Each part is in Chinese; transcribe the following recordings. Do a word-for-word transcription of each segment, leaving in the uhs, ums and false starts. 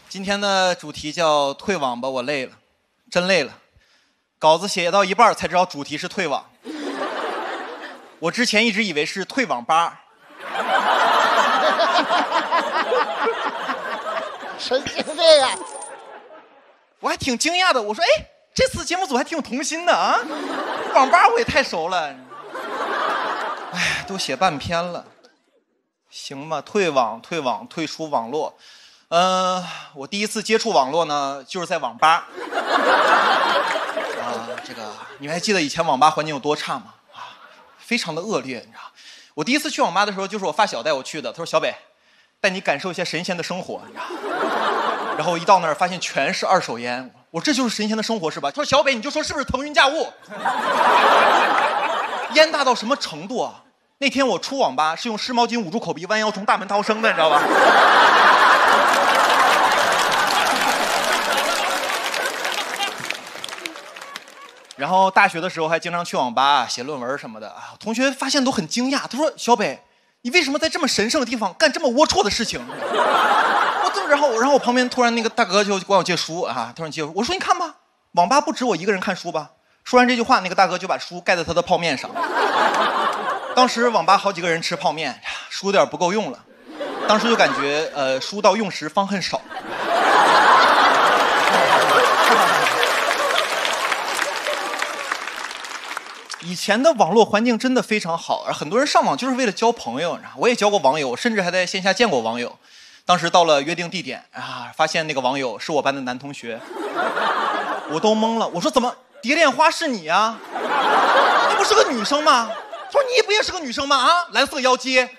今天的主题叫退网吧，我累了，真累了。稿子写到一半才知道主题是退网。我之前一直以为是退网吧。 神经病啊！ 我还挺惊讶的，我说，哎，这次节目组还挺有童心的啊，网吧我也太熟了。哎，都写半篇了，行吧，退网，退网，退出网络。呃，我第一次接触网络呢，就是在网吧。啊，这个你们还记得以前网吧环境有多差吗？啊，非常的恶劣，你知道。我第一次去网吧的时候，就是我发小带我去的。他说：“小北，带你感受一下神仙的生活。”你知道。然后一到那儿，发现全是二手烟。我说：“这就是神仙的生活是吧？”他说：“小北，你就说是不是腾云驾雾？”烟大到什么程度啊？那天我出网吧是用湿毛巾捂住口鼻，弯腰从大门逃生的，你知道吧？然后大学的时候还经常去网吧写论文什么的啊，同学发现都很惊讶，他说：“小北，你为什么在这么神圣的地方干这么龌龊的事情？”我就然后然后我旁边突然那个大哥就管我借书啊，他说：“你借书。”我说：“你看吧，网吧不止我一个人看书吧？”说完这句话，那个大哥就把书盖在他的泡面上。当时网吧好几个人吃泡面，书有点不够用了。当时就感觉呃，书到用时方恨少。以前的网络环境真的非常好，而很多人上网就是为了交朋友。我也交过网友，甚至还在线下见过网友。当时到了约定地点啊，发现那个网友是我班的男同学，我都懵了。我说：“怎么蝶恋花是你啊？你不是个女生吗？”他说：“你不也是个女生吗？啊，蓝色腰街。”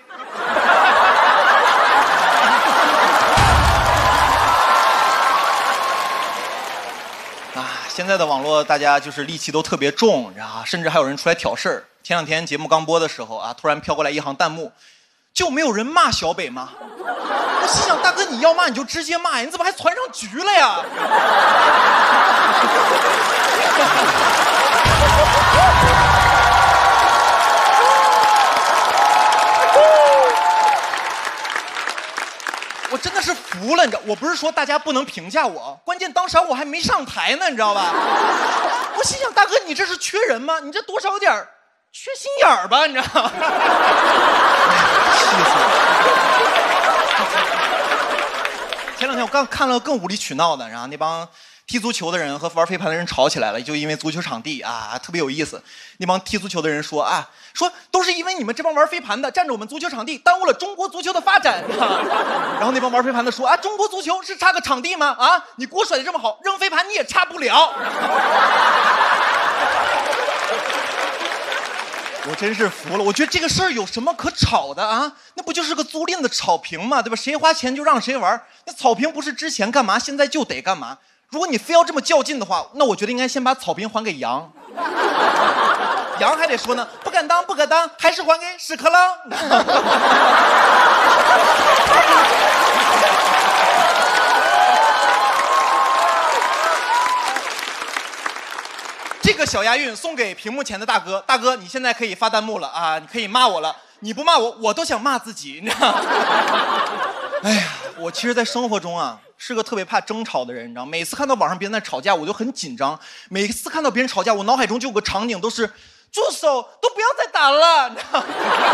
啊，现在的网络大家就是戾气都特别重，啊，甚至还有人出来挑事儿。前两天节目刚播的时候啊，突然飘过来一行弹幕，就没有人骂小北吗？我心想，大哥你要骂你就直接骂呀，你怎么还传上局了呀？我真的是服了，你知道，我不是说大家不能评价我，关键当场我还没上台呢，你知道吧？我心想，大哥，你这是缺人吗？你这多少有点缺心眼儿吧，你知道吗？气死我！前两天我刚看了更无理取闹的，然后那帮踢足球的人和玩飞盘的人吵起来了，就因为足球场地啊，特别有意思。那帮踢足球的人说啊，说都是因为你们这帮玩飞盘的占着我们足球场地，耽误了中国足球的发展。啊、然后那帮玩飞盘的说啊，中国足球是差个场地吗？啊，你锅甩得这么好，扔飞盘你也差不了。我真是服了，我觉得这个事儿有什么可吵的啊？那不就是个租赁的草坪吗？对吧？谁花钱就让谁玩，那草坪不是之前干嘛，现在就得干嘛。如果你非要这么较劲的话，那我觉得应该先把草坪还给羊。羊还得说呢，不敢当，不可当，还是还给屎壳郎。这个小押韵送给屏幕前的大哥，大哥，你现在可以发弹幕了啊！你可以骂我了，你不骂我，我都想骂自己，你知道吗？哎呀，我其实，在生活中啊，是个特别怕争吵的人，你知道吗？每次看到网上别人在吵架，我就很紧张。每次看到别人吵架，我脑海中就有个场景，都是住手，都不要再打了，你知道吗？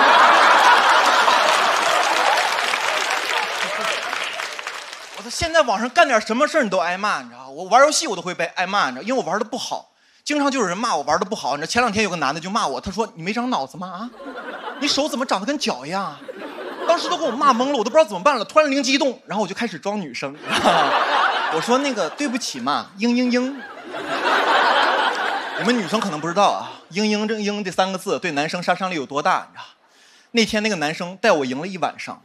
我说现在网上干点什么事你都挨骂，你知道吗？我玩游戏我都会被挨骂，你知道吗？因为我玩的不好。经常就有人骂我玩的不好，你知道前两天有个男的就骂我，他说：“你没长脑子吗？啊，你手怎么长得跟脚一样啊？”当时都给我骂懵了，我都不知道怎么办了。突然灵机一动，然后我就开始装女生，我说：“那个对不起嘛，嘤嘤嘤。”你们女生可能不知道啊，“嘤嘤这嘤”这三个字对男生杀伤力有多大，你知道？那天那个男生带我赢了一晚上。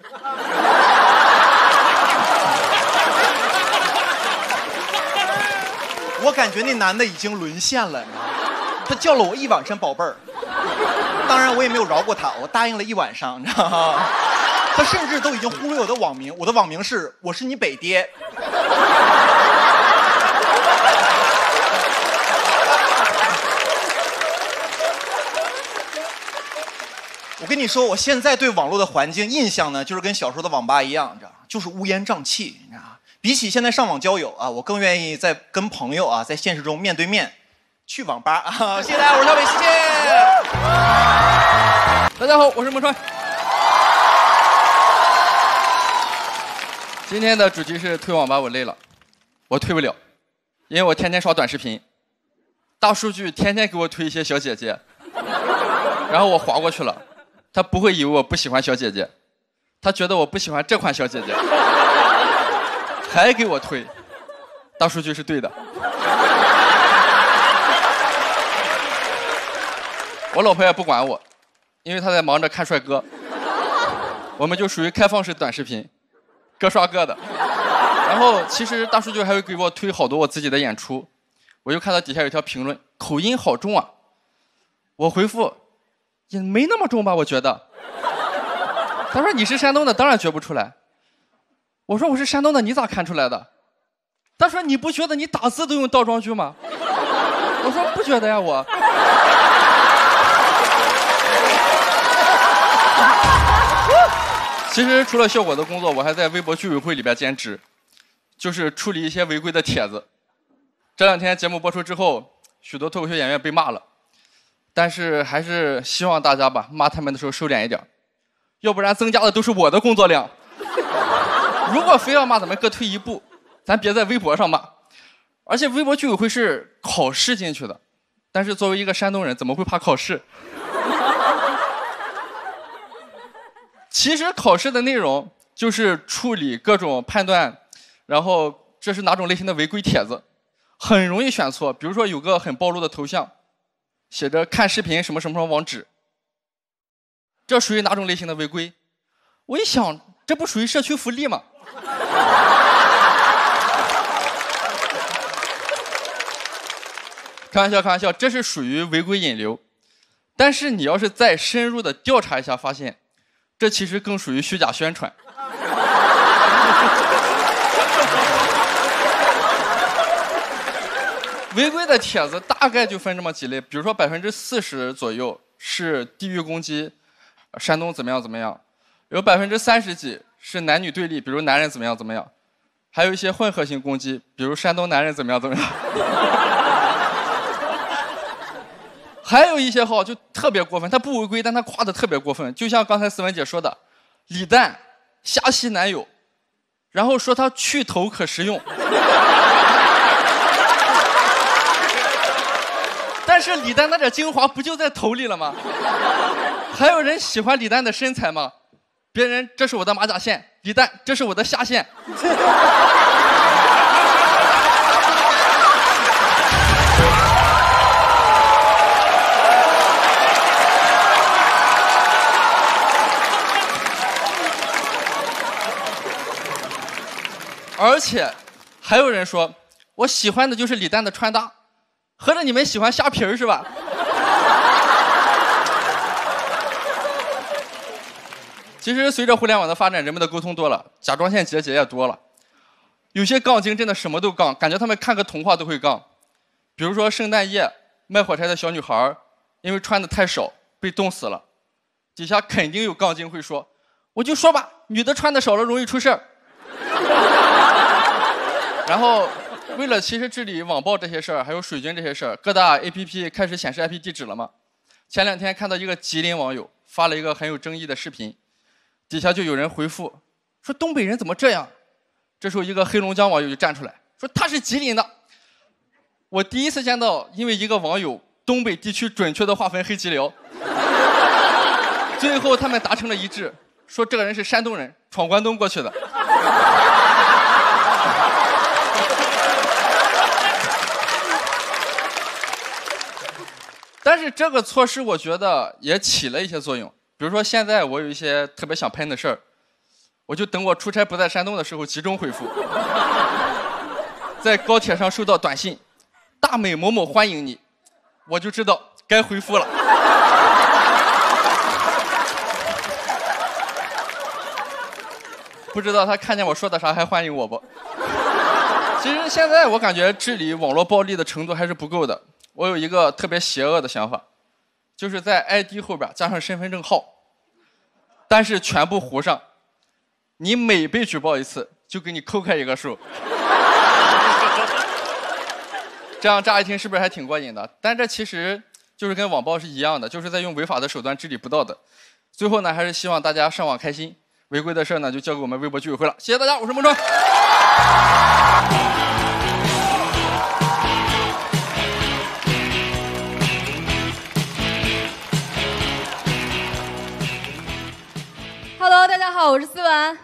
我感觉那男的已经沦陷了，你知道吗？他叫了我一晚上宝贝儿，当然我也没有饶过他，我答应了一晚上，你知道吗？他甚至都已经忽略我的网名，我的网名是我是你北爹。我跟你说，我现在对网络的环境印象呢，就是跟小时候的网吧一样，你知道吗？就是乌烟瘴气，你知道吗？ 比起现在上网交友啊，我更愿意在跟朋友啊在现实中面对面去网吧啊。谢谢大家，我是小伟，谢谢。 大家好，我是孟川。今天的主题是推网吧，我累了，我推不了，因为我天天刷短视频，大数据天天给我推一些小姐姐，然后我划过去了，他不会以为我不喜欢小姐姐，他觉得我不喜欢这款小姐姐，还给我推，大数据是对的。我老婆也不管我，因为她在忙着看帅哥，我们就属于开放式短视频。各刷各的，然后其实大数据还会给我推好多我自己的演出，我就看到底下有一条评论，口音好重啊，我回复也没那么重吧，我觉得。他说你是山东的，当然觉不出来。我说我是山东的，你咋看出来的？他说你不觉得你打字都用倒装句吗？我说不觉得呀，我。其实除了效果的工作，我还在微博居委会里边兼职，就是处理一些违规的帖子。这两天节目播出之后，许多脱口秀演员被骂了，但是还是希望大家吧，骂他们的时候收敛一点，要不然增加的都是我的工作量。如果非要骂咱们各退一步，咱别在微博上骂。而且微博居委会是考试进去的，但是作为一个山东人，怎么会怕考试？其实考试的内容就是处理各种判断，然后这是哪种类型的违规帖子，很容易选错。比如说有个很暴露的头像，写着看视频什么什么什么网址，这属于哪种类型的违规？我一想，这不属于社区福利吗？开玩笑，开玩笑，这是属于违规引流。但是你要是再深入的调查一下，发现这其实更属于虚假宣传。违规的帖子大概就分这么几类，比如说百分之四十左右是地域攻击，山东怎么样怎么样，有百分之三十几是男女对立，比如男人怎么样怎么样，还有一些混合性攻击，比如山东男人怎么样怎么样。还有一些号就特别过分，他不违规，但他夸的特别过分，就像刚才思文姐说的，李诞瞎吸男友，然后说他去头可食用。但是李诞那点精华不就在头里了吗？还有人喜欢李诞的身材吗？别人这是我的马甲线，李诞这是我的下线。而且还有人说，我喜欢的就是李诞的穿搭，合着你们喜欢虾皮儿是吧？其实随着互联网的发展，人们的沟通多了，甲状腺结节也多了。有些杠精真的什么都杠，感觉他们看个童话都会杠。比如说圣诞夜卖火柴的小女孩，因为穿的太少被冻死了，底下肯定有杠精会说，我就说吧，女的穿的少了容易出事儿。然后，为了其实治理网暴这些事儿，还有水军这些事儿，各大 A P P 开始显示 I P 地址了嘛。前两天看到一个吉林网友发了一个很有争议的视频，底下就有人回复说东北人怎么这样？这时候一个黑龙江网友就站出来说他是吉林的。我第一次见到因为一个网友东北地区准确的划分黑吉辽，最后他们达成了一致，说这个人是山东人，闯关东过去的。但是这个措施我觉得也起了一些作用，比如说现在我有一些特别想喷的事儿，我就等我出差不在山东的时候集中回复。在高铁上收到短信，大美某某欢迎你，我就知道该回复了。不知道他看见我说的啥还欢迎我不？其实现在我感觉治理网络暴力的程度还是不够的。我有一个特别邪恶的想法，就是在 I D 后边加上身份证号，但是全部糊上。你每被举报一次， 就给你扣开一个数。这样乍一听是不是还挺过瘾的？但这其实就是跟网暴是一样的，就是在用违法的手段治理不道德。最后呢，还是希望大家上网开心，违规的事呢就交给我们微博居委会了。谢谢大家，我是孟川。 Hello， 大家好，我是思文。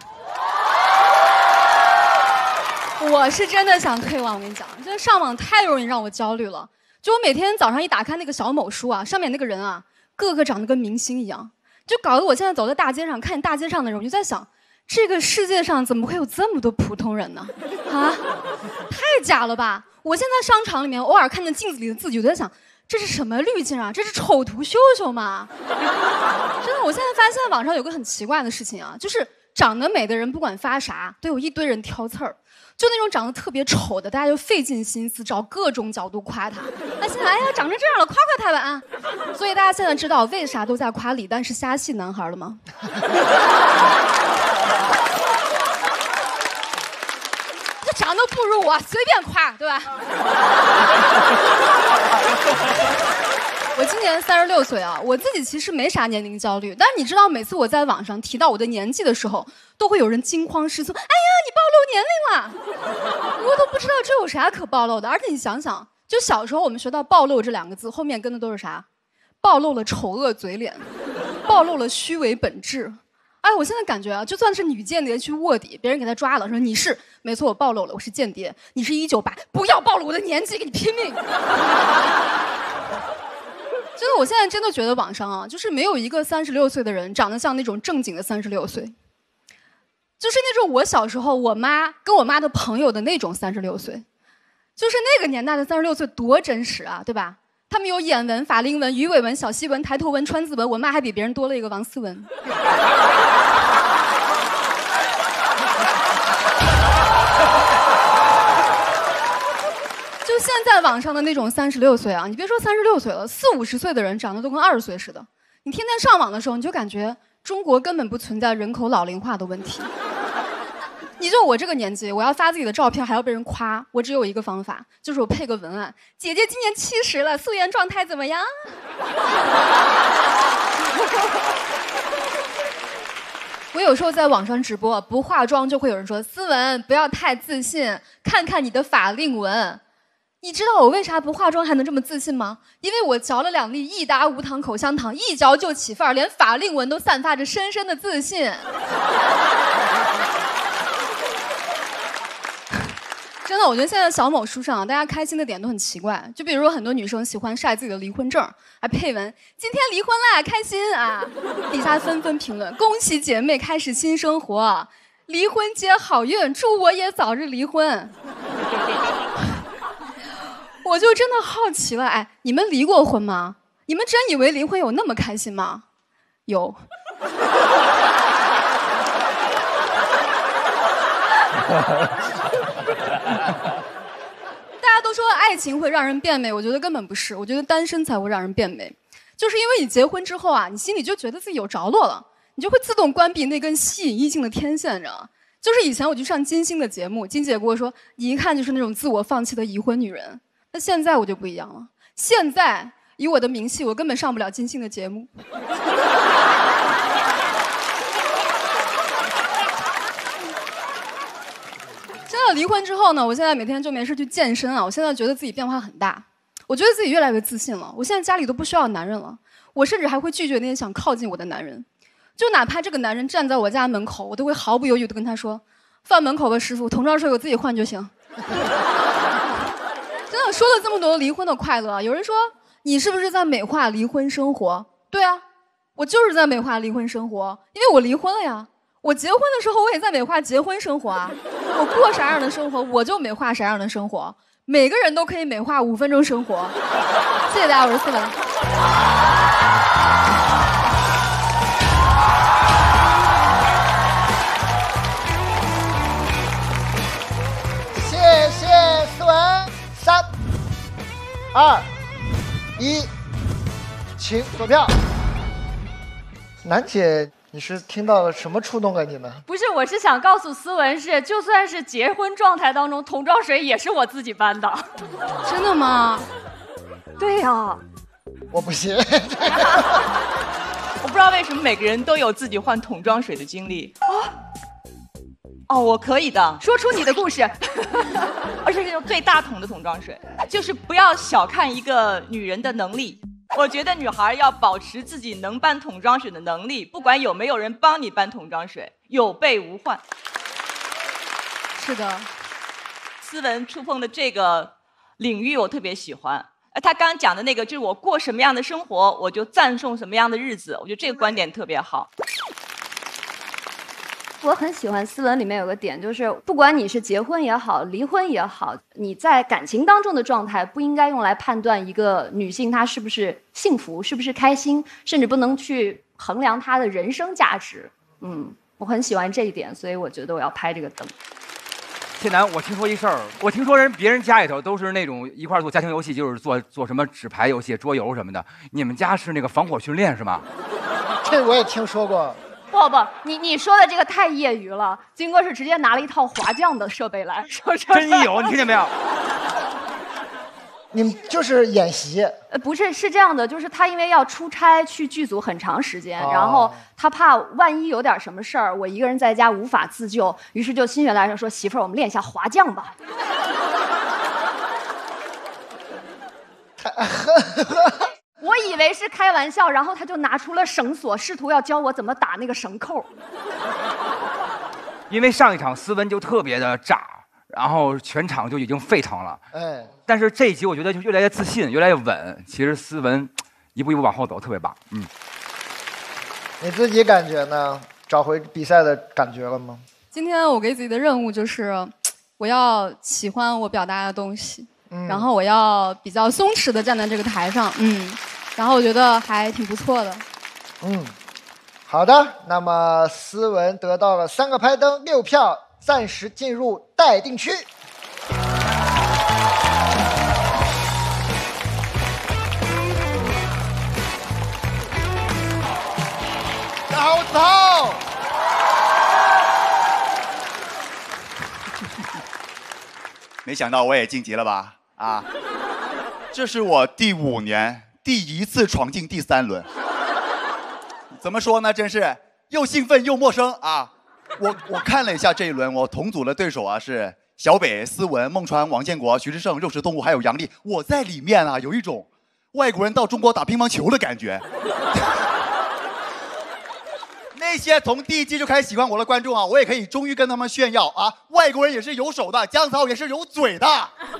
我是真的想退网，我跟你讲，就是上网太容易让我焦虑了。就我每天早上一打开那个小某书啊，上面那个人啊，个个长得跟明星一样，就搞得我现在走在大街上，看见大街上的人，我就在想，这个世界上怎么会有这么多普通人呢？啊，太假了吧！我现在商场里面偶尔看见镜子里的自己，我就在想，这是什么滤镜啊？这是丑图秀秀吗？真的，我现在发现网上有个很奇怪的事情啊，就是长得美的人不管发啥，都有一堆人挑刺儿。就那种长得特别丑的，大家就费尽心思找各种角度夸他。那现在，哎呀，长成这样了，夸夸他吧啊！所以大家现在知道为啥都在夸李诞是虾系男孩了吗？这长得不如我，随便夸，对吧？我今年三十六岁啊，我自己其实没啥年龄焦虑，但是你知道，每次我在网上提到我的年纪的时候，都会有人惊慌失措。哎呀，你暴露年龄了！我都不知道这有啥可暴露的。而且你想想，就小时候我们学到“暴露”这两个字，后面跟的都是啥？暴露了丑恶嘴脸，暴露了虚伪本质。哎，我现在感觉啊，就算是女间谍去卧底，别人给他抓了，说你是没错，我暴露了，我是间谍，你是一九八，不要暴露我的年纪，给你拼命！真的，我现在真的觉得网上啊，就是没有一个三十六岁的人长得像那种正经的三十六岁，就是那种我小时候我妈跟我妈的朋友的那种三十六岁，就是那个年代的三十六岁多真实啊，对吧？他们有眼纹、法令纹、鱼尾纹、小细纹、抬头纹、川字纹，我妈还比别人多了一个王思文。就现在网上的那种三十六岁啊，你别说三十六岁了，四五十岁的人长得都跟二十岁似的。你天天上网的时候，你就感觉中国根本不存在人口老龄化的问题。你就我这个年纪，我要发自己的照片还要被人夸，我只有一个方法，就是我配个文案：姐姐今年七十了，素颜状态怎么样？我有时候在网上直播，不化妆就会有人说：思文不要太自信，看看你的法令纹。你知道我为啥不化妆还能这么自信吗？因为我嚼了两粒益达无糖口香糖，一嚼就起范儿，连法令纹都散发着深深的自信。真的，我觉得现在小某书上大家开心的点都很奇怪，就比如说很多女生喜欢晒自己的离婚证，还配文今天离婚啦，开心啊！底下纷纷评论恭喜姐妹开始新生活，离婚接好运，祝我也早日离婚。我就真的好奇了，哎，你们离过婚吗？你们真以为离婚有那么开心吗？有。大家都说爱情会让人变美，我觉得根本不是，我觉得单身才会让人变美。就是因为你结婚之后啊，你心里就觉得自己有着落了，你就会自动关闭那根吸引异性的天线，你知道吗？就是以前我去上金星的节目，金姐跟我说，你一看就是那种自我放弃的已婚女人。那现在我就不一样了，现在以我的名气，我根本上不了金星的节目。真的离婚之后呢，我现在每天就没事去健身啊，我现在觉得自己变化很大，我觉得自己越来越自信了。我现在家里都不需要男人了，我甚至还会拒绝那些想靠近我的男人，就哪怕这个男人站在我家门口，我都会毫不犹豫地跟他说：“放门口吧，师傅，童装睡我自己换就行。”真的说了这么多离婚的快乐，有人说你是不是在美化离婚生活？对啊，我就是在美化离婚生活，因为我离婚了呀。我结婚的时候我也在美化结婚生活啊，我过啥样的生活我就美化啥样的生活，每个人都可以美化五分钟生活。谢谢大家，我是思文。 谢谢思文。三、二、一，请投票。楠姐你是听到了什么触动了你呢？ 不是，我是想告诉思文是，就算是结婚状态当中，桶装水也是我自己搬的。 真的吗？ 对呀、啊， 我不信。 我不知道为什么每个人都有自己换桶装水的经历。哦，哦，我可以的， 说出你的故事。 而且是用最大桶的桶装水，就是不要小看一个女人的能力。我觉得女孩要保持自己能搬桶装水的能力，不管有没有人帮你搬桶装水，有备无患。 是的， 思文触碰的这个领域我特别喜欢。呃，他刚刚讲的那个，就是我过什么样的生活，我就赞颂什么样的日子。我觉得这个观点特别好。 我很喜欢思文里面有个点，就是不管你是结婚也好，离婚也好，你在感情当中的状态不应该用来判断一个女性她是不是幸福，是不是开心，甚至不能去衡量她的人生价值。嗯，我很喜欢这一点，所以我觉得我要拍这个灯。 谢楠，我听说一事儿，我听说人别人家里头都是那种一块做家庭游戏，就是做做什么纸牌游戏、桌游什么的。你们家是那个防火训练是吗？ 这我也听说过。 不不，你你说的这个太业余了。金哥是直接拿了一套滑降的设备来，说说。 真有，你听见没有？ 你们就是演习？ 呃，不是，是这样的，就是他因为要出差去剧组很长时间， 哦、 然后他怕万一有点什么事儿，我一个人在家无法自救，于是就心血来潮说：“媳妇儿，我们练一下滑降吧。”我以为是开玩笑，然后他就拿出了绳索，试图要教我怎么打那个绳扣。 因为上一场思文就特别的炸，然后全场就已经沸腾了。哎，但是这一集我觉得就越来越自信，越来越稳。其实思文一步一步往后走，特别棒。嗯， 你自己感觉呢？找回比赛的感觉了吗？ 今天我给自己的任务就是，我要喜欢我表达的东西。嗯、然后我要比较松弛的站在这个台上，嗯，然后我觉得还挺不错的。 嗯，好的，那么思文得到了三个拍灯，六票，暂时进入待定区。走走。 没想到我也晋级了吧？啊，这是我第五年第一次闯进第三轮，怎么说呢？真是又兴奋又陌生啊！我我看了一下这一轮，我同组的对手啊是小北、思文、孟川、王建国、徐志胜、肉食动物还有杨丽。我在里面啊，有一种外国人到中国打乒乓球的感觉。那些从第一季就开始喜欢我的观众啊，我也可以终于跟他们炫耀啊，外国人也是有手的，姜草也是有嘴的。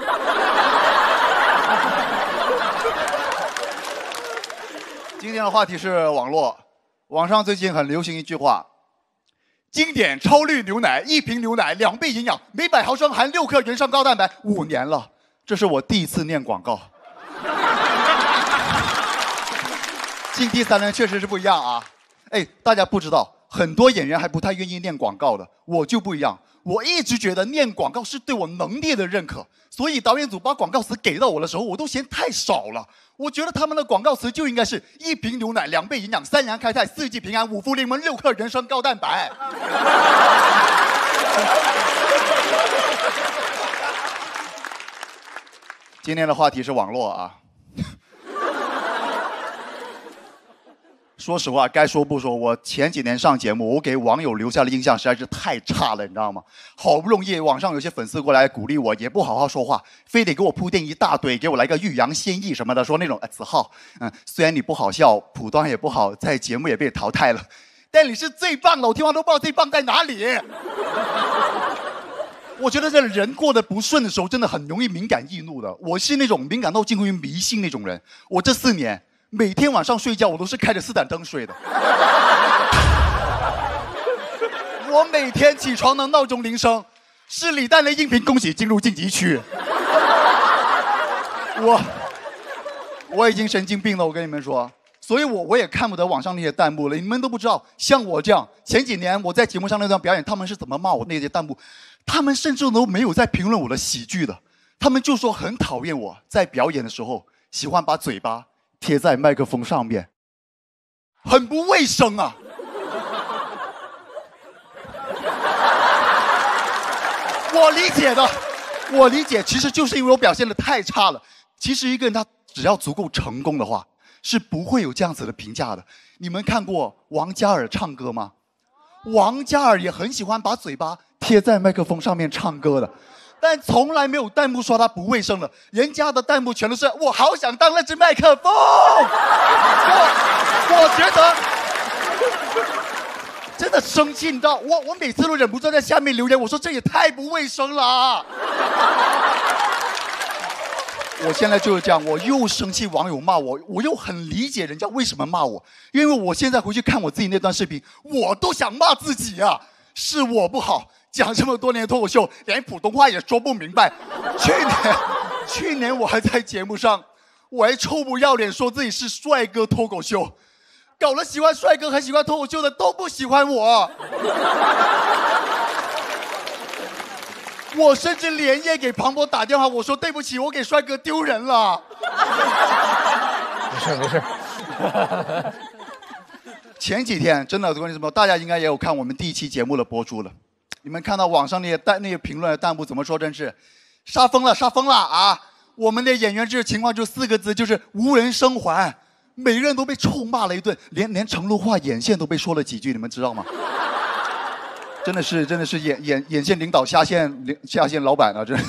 今天的话题是网络，网上最近很流行一句话：经典超绿牛奶，一瓶牛奶两倍营养，每百毫升含六克原生高蛋白。五年了，这是我第一次念广告。进第三轮确实是不一样啊。哎，大家不知道，很多演员还不太愿意念广告的，我就不一样。我一直觉得念广告是对我能力的认可，所以导演组把广告词给到我的时候，我都嫌太少了。我觉得他们的广告词就应该是一瓶牛奶两倍营养，三阳开泰，四季平安，五福临门，六克人参高蛋白。今天的话题是网络啊。说实话，该说不说，我前几年上节目，我给网友留下的印象实在是太差了，你知道吗？好不容易网上有些粉丝过来鼓励我，也不好好说话，非得给我铺垫一大堆，给我来个欲扬先抑什么的，说那种哎子浩，嗯，虽然你不好笑，普段也不好，在节目也被淘汰了，但你是最棒的，我听完都不知道最棒在哪里。我觉得这人过得不顺的时候，真的很容易敏感易怒的。我是那种敏感到近乎于迷信那种人。我这四年。每天晚上睡觉，我都是开着斯坦灯睡的。我每天起床的闹钟铃声是李诞的音频，恭喜进入晋级区。我我已经神经病了，我跟你们说，所以我我也看不得网上那些弹幕了。你们都不知道，像我这样，前几年我在节目上那段表演，他们是怎么骂我那些弹幕，他们甚至都没有在评论我的喜剧的，他们就说很讨厌我在表演的时候喜欢把嘴巴贴在麦克风上面，很不卫生啊！ 我理解的，我理解，其实就是因为我表现的太差了。其实一个人他只要足够成功的话，是不会有这样子的评价的。你们看过王嘉尔唱歌吗？王嘉尔也很喜欢把嘴巴贴在麦克风上面唱歌的，但从来没有弹幕说他不卫生的，人家的弹幕全都是我好想当那只麦克风。我我觉得真的生气，你知道，我我每次都忍不住在下面留言，我说这也太不卫生了。我现在就是这样，我又生气网友骂我，我又很理解人家为什么骂我，因为我现在回去看我自己那段视频，我都想骂自己啊，是我不好，讲这么多年脱口秀，连普通话也说不明白。去年，去年我还在节目上，我还臭不要脸说自己是帅哥脱口秀，搞了喜欢帅哥还喜欢脱口秀的都不喜欢我。我甚至连夜给庞博打电话，我说对不起，我给帅哥丢人了。 没事没事。 前几天真的，各位朋友，大家应该也有看我们第一期节目的播出了。你们看到网上那些弹那些评论的弹幕怎么说？真是杀疯了，杀疯了啊！我们的演员这情况就四个字，就是无人生还。每个人都被臭骂了一顿，连连成都话眼线都被说了几句，你们知道吗？真的是，真的是眼眼眼线领导下线下线老板啊！这。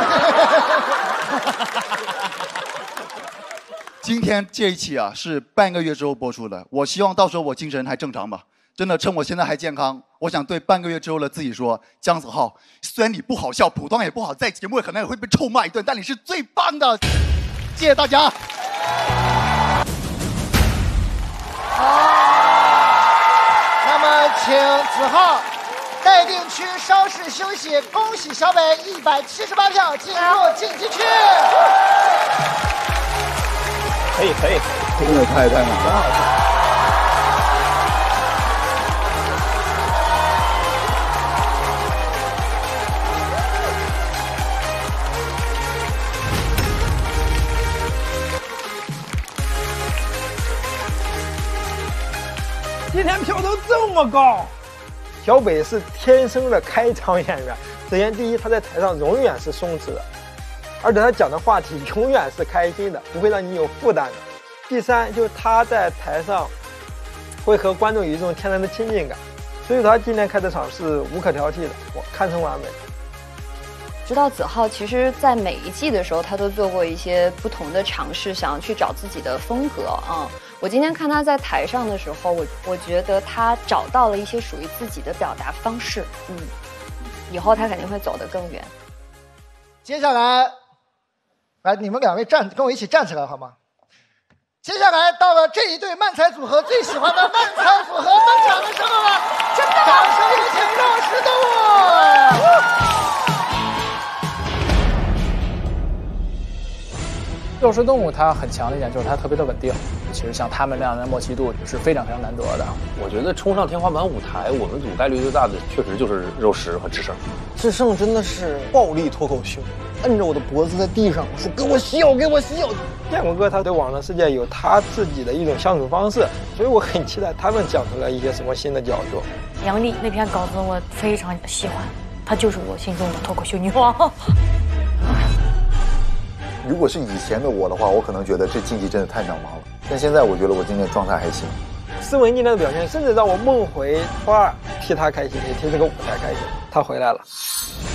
今天这一期啊是半个月之后播出的，我希望到时候我精神还正常吧。真的，趁我现在还健康，我想对半个月之后的自己说：姜子浩，虽然你不好笑，普通话也不好，在节目可能也会被臭骂一顿，但你是最棒的。谢谢大家。 好，那么请子浩。待定区稍事休息，恭喜小北一百七十八票进入晋级区。 可以可以， 真的太太难了。 今天票都这么高。小北是天生的开场演员。首先，第一，他在台上永远是松弛的，而且他讲的话题永远是开心的，不会让你有负担的。第三，就是他在台上会和观众有一种天然的亲近感，所以他今天开的场是无可挑剔的，我堪称完美。 知道子浩其实在每一季的时候，他都做过一些不同的尝试，想要去找自己的风格啊。我今天看他在台上的时候，我我觉得他找到了一些属于自己的表达方式，嗯，以后他肯定会走得更远。 接下来，来你们两位站，跟我一起站起来好吗？接下来到了这一对漫才组合最喜欢的漫才组合分享的时候了，真的，掌声有请肉食动物。 肉食动物它很强的一点就是它特别的稳定，其实像他们那样的默契度是非常非常难得的。 我觉得冲上天花板舞台，我们组概率最大的确实就是肉食和智胜。 智胜真的是暴力脱口秀，摁着我的脖子在地上说：“给我笑，给我笑。” 建国哥他对网络世界有他自己的一种相处方式，所以我很期待他们讲出来一些什么新的角度。 杨丽那篇稿子我非常喜欢，她就是我心中的脱口秀女王。 如果是以前的我的话，我可能觉得这晋级真的太渺茫了。但现在我觉得我今天状态还行。 思文今天的表现，甚至让我梦回初二，替他开心，也替这个舞台开心。他回来了。